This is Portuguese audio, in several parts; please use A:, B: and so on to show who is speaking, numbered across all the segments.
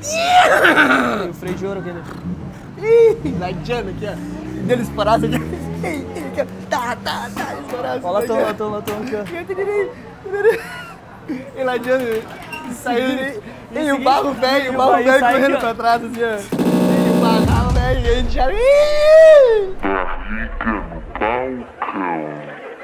A: O freio de ouro aquele.
B: Ih, ladiano aqui, ó. Deles parados aqui. Tá, estourado.
A: Ó, latão aqui, ó.
B: E ladiano saiu. E o barro velho correndo pra trás, assim, ó. E o barral velho, e a gente já.
C: Barriga no balcão.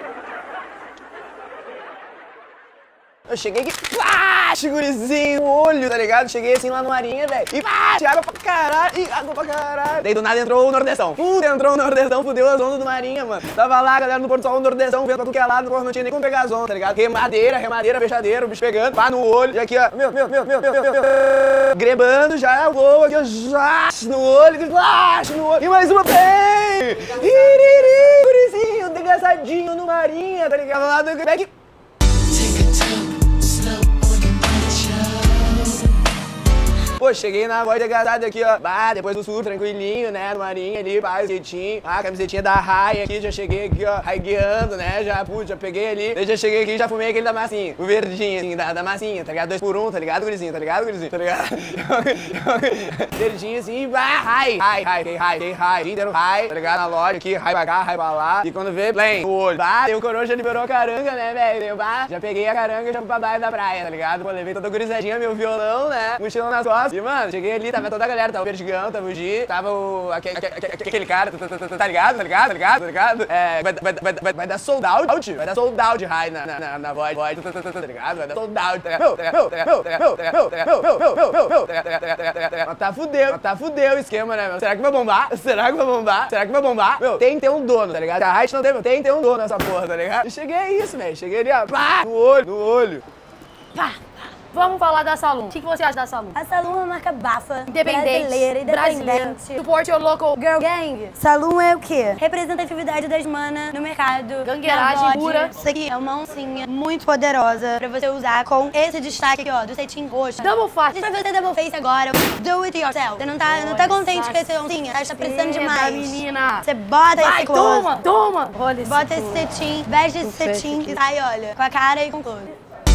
B: Eu cheguei aqui, gurizinho, olho, tá ligado? Cheguei assim lá no Marinha, velho. E água pra caralho, Daí do nada entrou o Nordestão. Entrou o Nordestão, fudeu as ondas do Marinha, mano. Tava lá, a galera no Porto Sol, o Nordestão, vendo pra tudo que é lado, não tinha nem como pegar as ondas, tá ligado? Remadeira, fechadeira, o bicho pegando, pá no olho. E aqui, ó, grebando já, voa aqui, ó, no olho, no olho. E mais uma, bem! Gurizinho, degaçadinho no Marinha, tá ligado? Lá do Quebec. Pô, cheguei na voz degasada aqui, ó. Depois do sul, tranquilinho, né? No Marinha ali, skate, camisetinha da Rai aqui, já cheguei aqui, ó, raigueando, né? Já peguei ali. Daí já cheguei aqui, já fumei aquele da massinha. O verdinho, assim, da massinha, tá ligado? 2 por 1, tá ligado, gurizinho? Tá ligado? Verdinho, assim, Rai. Dia inteiro Rai, tá ligado? Na loja aqui, Rai pra cá, Rai pra lá. E quando vê, blém, no olho. Daí o coroa já liberou a caranga, né, velho? Já peguei a caranga e já fui pra baixo da praia, tá ligado? Pô, levei toda a gurizadinha, meu violão, né? Mochilão nas costas. E, mano, cheguei ali, tava toda a galera, tava o Vertigão, tava o Gi, tava aquele cara, tá ligado? É, vai dar sold out, Rai na voz, tá ligado? Vai dar sold out, tá fudeu o esquema, né, meu? Será que vai bombar? Meu, tem que ter um dono, tá ligado? A Rai não tem, meu, tem que ter um dono nessa porra, tá ligado? E cheguei isso, velho, cheguei ali, ó, pá, no olho.
D: Pá. Vamos falar da Salum. O que você acha da Salum?
E: A Salum é uma marca bafa,
D: brasileira.
E: independente.
D: Support your local
E: Girl Gang. Salum é o quê? Representatividade das manas no mercado.
D: Gangueiragem pura.
E: Isso aqui é uma oncinha muito poderosa pra você usar com esse destaque aqui, ó, do cetim roxo.
D: Double face.
E: Pra você double face agora, do it yourself. Você não tá contente com essa oncinha? Tá precisando demais.
D: Menina.
E: Você bota esse close.
D: Toma. Olha
E: Bota esse cetim, veste esse cetim e sai, olha, com a cara e com close.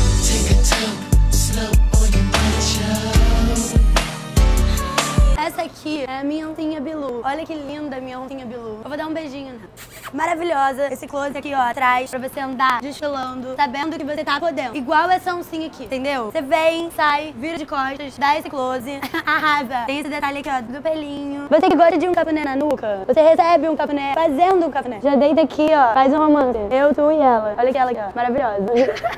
E: Essa aqui é a minha oncinha Bilu. Olha que linda a minha oncinha Bilu. Eu vou dar um beijinho nela. Maravilhosa. Esse close aqui, ó, atrás, pra você andar desfilando, sabendo que você tá podendo. Igual essa oncinha aqui, entendeu? Você vem, sai, vira de costas, dá esse close, arrasa. Tem esse detalhe aqui, ó, do pelinho. Você que gosta de um cafuné na nuca, você recebe um cafuné fazendo um cafuné. Já deita aqui, ó, faz um romance. Eu, tu e ela. Olha que ela aqui, ó, maravilhosa.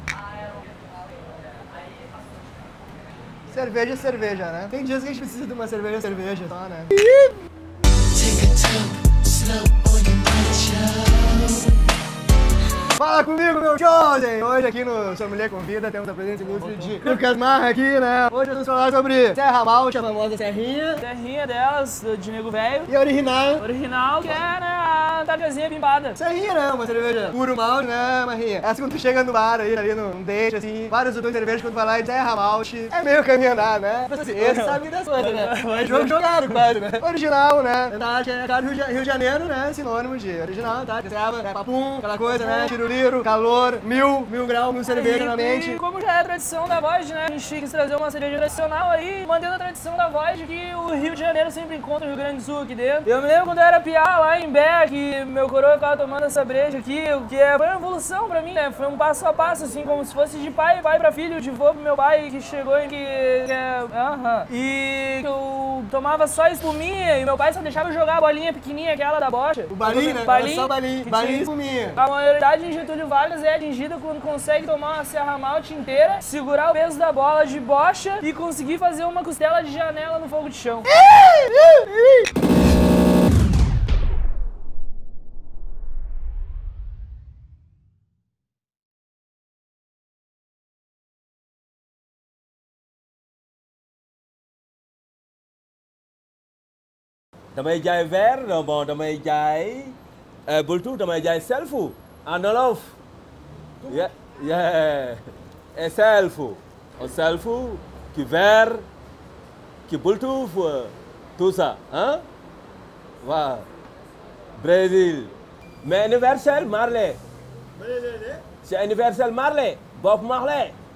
B: Cerveja é cerveja, né? Tem dias que a gente precisa de uma cerveja só, né? Fala comigo, meu jovem! Hoje aqui no Sua Mulher Convida temos a presença ilustre de Lucas Marra aqui, né? Hoje vamos falar sobre Serra Malte, a famosa serrinha.
A: Serrinha delas, de nego velho.
B: E a original.
A: Original, que é, né, a tacazinha pimpada.
B: Serrinha, né? Uma cerveja puro malte, né, Marrinha? Essa quando tu chega no bar aí, ali num date, assim, vários outros cervejas, quando tu vai lá e Serra Malte, é meio caminho andar, né? Mas assim, esse sabe das coisas, né? É jogo jogado quase, né? Original, né? Verdade, é claro, Rio de Janeiro, né? Sinônimo de original, tá? Reserva, né? Papum, aquela coisa, né? Tiruliro, calor, mil graus, mil cerveja na mente.
A: E como já é a tradição da Void, né? A gente quis trazer uma cerveja tradicional aí, mantendo a tradição da Void, que o Rio de Janeiro sempre encontra o Rio Grande do Sul aqui dentro. Eu me lembro quando eu era piá lá em Bé, que meu coroa ficava tomando essa breja aqui, que foi uma evolução pra mim, né? Foi um passo a passo, assim, como se fosse de pai pra filho, de vô pro meu pai, que chegou e e eu tomava só espuminha, e meu pai só deixava eu jogar a bolinha pequenininha, aquela da bocha.
B: O balinho, né?
A: Balinho,
B: só balinho e espuminha.
A: A maioridade em Getúlio Vargas é atingida quando consegue tomar uma Serra Malte inteira, segurar o peso da bola de bocha e conseguir fazer uma costela de janela no fogo de chão.
F: Damay jaay verre, bon damay jaay bultu, damay jaay selfu, en olof. Yeah. Et selfu. Un selfu, qui verre, qui bultu, tout ça, hein? Voilà. Brésil. Mais universel Marley. C'est universel Marley. Bob Marley.